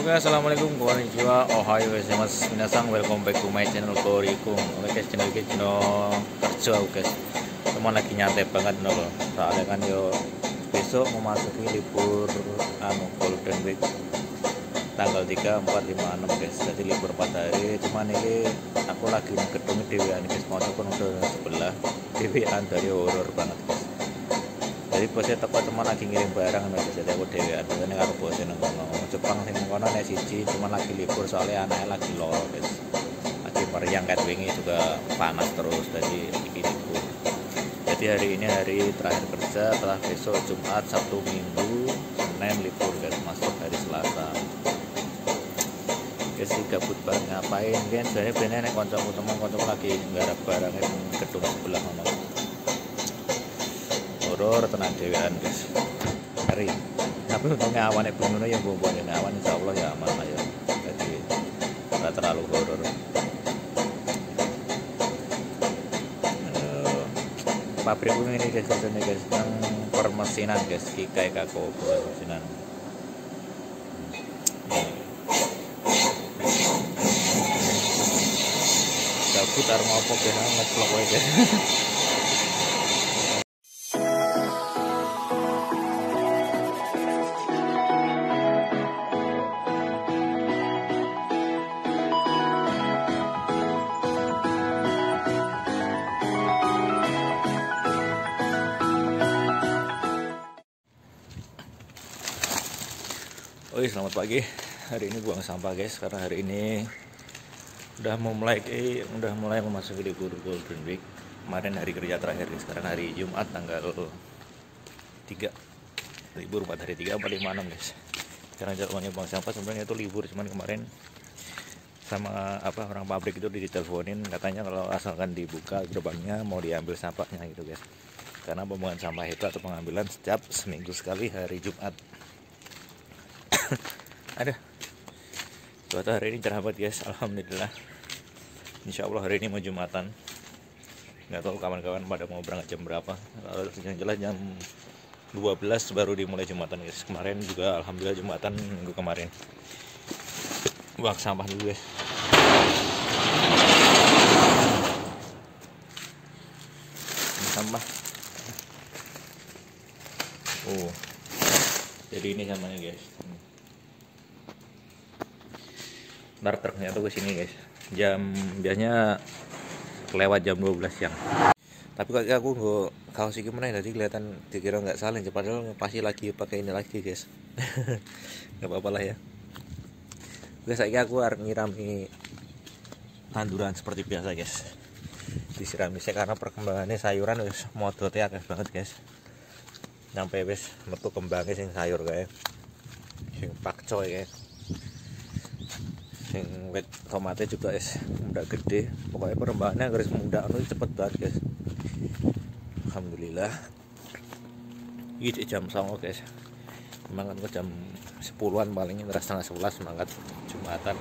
Oke, assalamualaikum, konnichiwa, ohayo gozaimasu, minasan, welcome back to my channel Korikum. Oke guys, channel ini kerja guys. Cuma lagi nyantai banget loh. Soalnya kan yo besok memasuki libur Golden Week tanggal 3, 4, 5, 6 guys. Jadi libur 4 hari. Cuman ini aku lagi gedung dewean guys. Mau pun udah sebelah dewean dari horor banget guys. Jadi bosnya teko teman lagi ngirim barang guys. Jadi aku dewean ini karo bosnya nang Jepang sing kono nek siji cuma lagi libur soalnya anaknya lagi loro guys. Lagi meriang kayak wingi juga panas terus jadi iki libur. Jadi hari ini hari terakhir kerja, setelah besok Jumat, Sabtu, Minggu, Senin libur guys, masuk hari Selasa. Guys, gabut banget ngapain kan? Sebenarnya bener nek kancaku teman-kancaku lagi nggarap barang ning gedung sebelah kono. Horor tenan dhewean guys. Ngeri. Tapi untungnya awan belum yang bumbu ini awan insya Allah ya aman lah ya, jadi nggak terlalu horor. Pabrik ini guys, ini guys yang permesinan guys, Kikai Kako permesinan. Gabut arma apa kena ngeplok guys. Oi, selamat pagi. Hari ini buang sampah guys, karena hari ini udah mulai memasuki libur Golden Week. Kemarin hari kerja terakhir guys, sekarang hari Jumat tanggal 3. Libur 4 hari 3, 4, 5, 6 guys. Sekarang jadwalnya buang sampah sebenarnya itu libur, cuman kemarin sama orang pabrik itu diteleponin katanya kalau asalkan dibuka gerbangnya mau diambil sampahnya gitu guys. Karena pembuangan sampah itu atau pengambilan setiap seminggu sekali hari Jumat. Ada cuaca hari ini cerah banget guys, alhamdulillah. Insya Allah hari ini mau Jumatan. Nggak tahu kawan-kawan pada mau berangkat jam berapa. Kalau yang jelas jam 12 baru dimulai Jumatan guys. Kemarin juga alhamdulillah Jumatan minggu kemarin. Buang sampah dulu guys. Sampah. Oh, jadi ini samanya guys. Ntar truknya tuh ke sini guys. Biasanya lewat jam 12 siang. Tapi kok aku nggak kaos iki meneh tadi kelihatan dikira nggak saling, padahal pasti lagi pakai ini lagi guys. Nggak apa-apa lah ya. Guys, aku harus nyirami tanduran seperti biasa guys. Disirami saya karena perkembangannya sayuran wis modotnya akeh banget guys. Sampai wis metu kembangnya sing sayur kayak sing pakcoy kayak. Sing wet tomatnya juga muda gede, pokoknya perkembangannya garis muda cepet banget guys. Alhamdulillah. Ini jam 9 guys, memang kan jam 10-an paling, setengah 11 semangat Jumatan.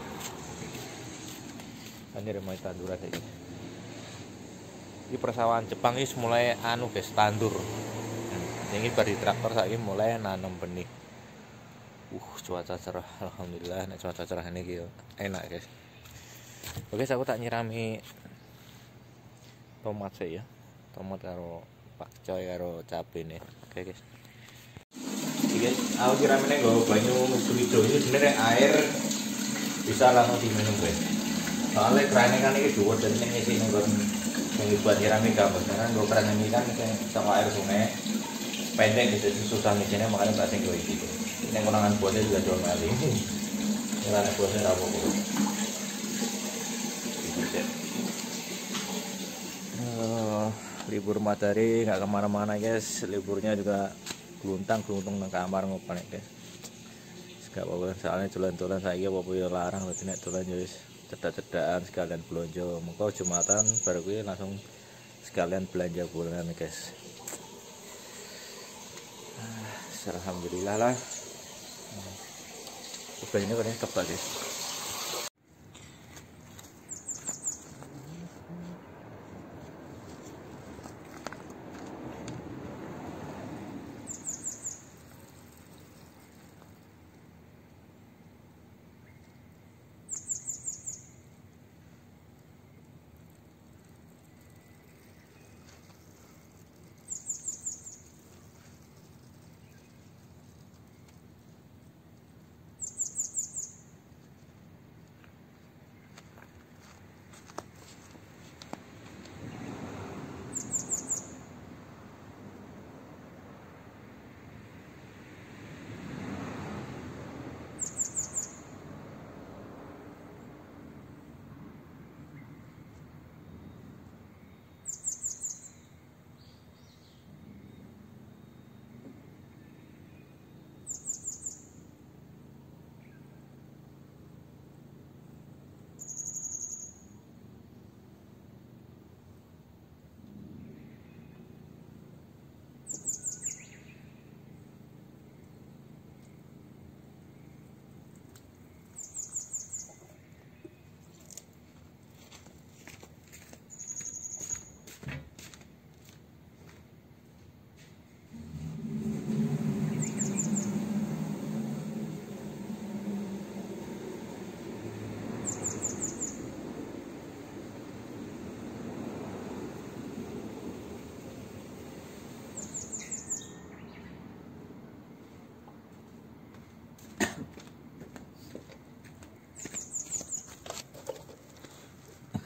Ini remai tanduran ini. Ini persawahan Jepang ini mulai guys, tandur. Ini bari traktor saya mulai nanam benih. Cuaca cerah, alhamdulillah. Nek cuaca cerah ini gitu enak guys. Oke, aku tak nyirami tomat saya ya, tomat karo pakcoy karo cabe nih. Oke guys, guys, aku nyirami nih gue banyu hijau ini sebenarnya air bisa langsung diminum guys. Soalnya kerannya kan ini dua dan ini ngisi nunggu yang buat nyirami gambar. Karena gue keran ini kan sama air sungai pendek gitu, susah misalnya makanya nggak tinggal gitu. Ini konangan bosnya juga jual meli. Ini anak bosnya rapo kok. Libur matahari nggak kemana-mana guys. Liburnya juga geluntung nang kamar ngopan guys. Gak apa-apa, soalnya tulan-tulan saya apa ya larang, berarti nek tulan jadi cedak-cedakan sekalian belanja. Muka Jumatan baru gue langsung sekalian belanja bulanan guys. Alhamdulillah lah. Ini kan tebal guys.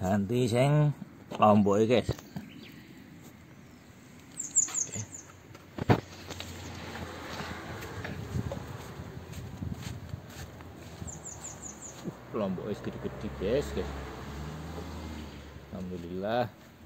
ganti sing lombok guys. Lombok es gede-gede guys. Alhamdulillah.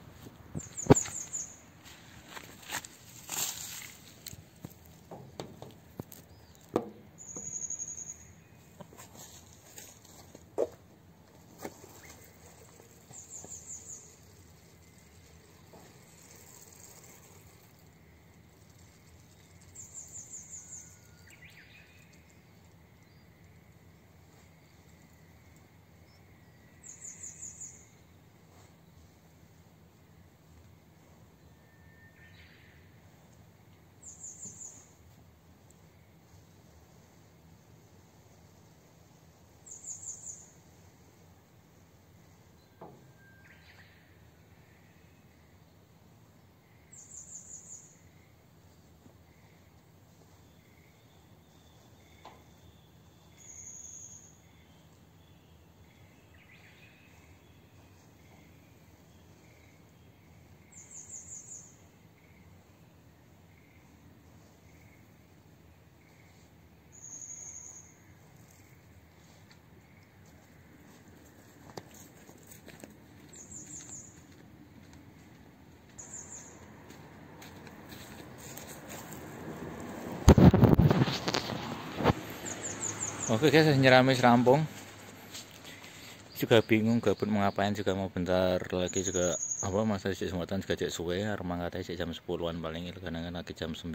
Oke guys, nyeramis rampung. Juga bingung gabut mau ngapain, juga mau bentar lagi juga apa masa cek sematan juga cek suwe, remang katanya cek jam 10-an paling kadang lagi jam 9.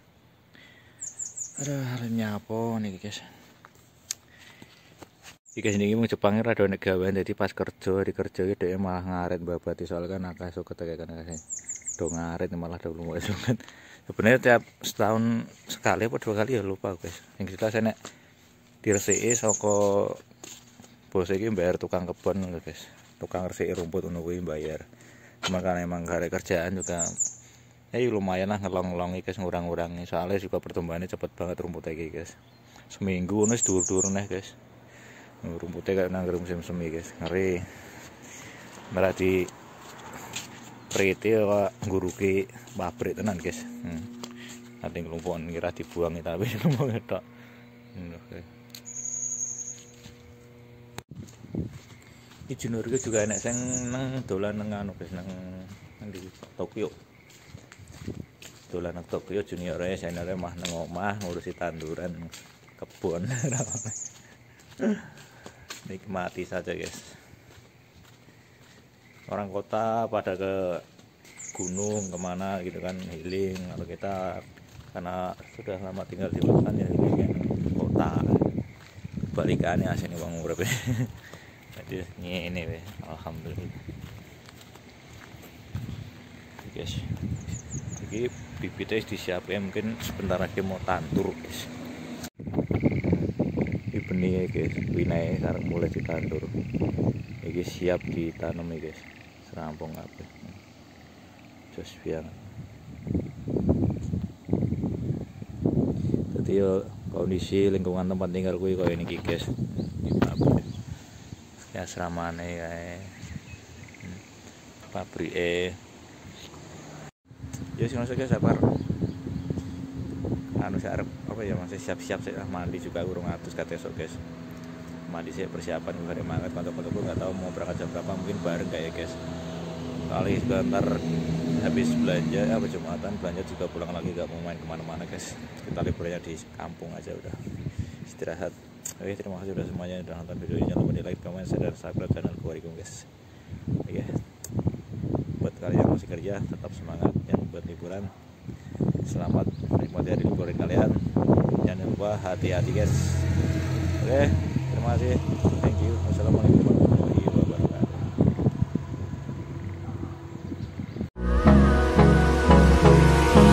Aduh, halimnya apa nih guys. Iki sini mau Jepangnya rada nek gawean, jadi pas kerja di kerja dia malah ngaret babati soal kan akeh suket kayak kan do ngaret malah do lu suket. Sebenarnya tiap setahun sekali apa 2 kali ya lupa guys. Yang kita saya nek diresiki saka bos iki bayar tukang kebon guys. Tukang resiki rumput ngono kuwi bayar. Cuma kan emang gak ada kerjaan juga. Ya lumayan lah ngelong-ngelongi guys, ngurang-ngurangi. Soalnya juga pertumbuhannya cepet banget rumputnya iki guys. Seminggu ngono wis dur-dur neh guys. Rumputnya kayak nangger musim semi guys. Ngeri. Malah di prite kok nguruki pabrik tenan guys. Nanti ngelumpon kira dibuang tapi ngomong tok. Oke. Di junior juga enak sing nang dolan nang anu guys, nang di Tokyo. Dolan nang Tokyo juniore seniore mah nang omah ngurusi tanduran kebun. Nikmati saja guys. Orang kota pada ke gunung kemana gitu kan healing, kalau kita karena sudah lama tinggal di hutan ya healing kota. Balikannya asine wong urip. Jadi ini weh, alhamdulillah. Guys. Jadi bibitnya disiapin mungkin sebentar lagi mau tandur guys. Ini benih guys, winai sekarang mulai ditandur. Ini siap ditanam guys. Serampung apa? Jos biang. Jadi yo kondisi lingkungan tempat tinggal gue kayak ini guys. Ya seramane kae pabrike ya sing masuk sabar anu arep apa ya masih siap-siap sih mandi juga urung atus kate esok guys, mandi sih persiapan hari banget kantor-kantorku nggak tahu mau berangkat jam berapa, mungkin bareng kayak guys kali sebentar habis belanja apa Jumatan belanja juga pulang lagi, gak mau main kemana-mana guys, kita liburnya di kampung aja udah istirahat. Oke, terima kasih sudah semuanya sudah nonton video ini. Jangan lupa di like, comment, share, dan subscribe channel Kuarikum guys. Oke, buat kalian yang masih kerja tetap semangat, yang buat liburan selamat menikmati hari liburan kalian. Jangan lupa hati-hati guys. Oke, terima kasih. Thank you. Wassalamualaikum warahmatullahi wabarakatuh.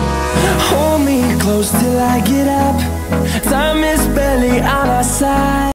Hold me close till I get up. Time is barely on our side.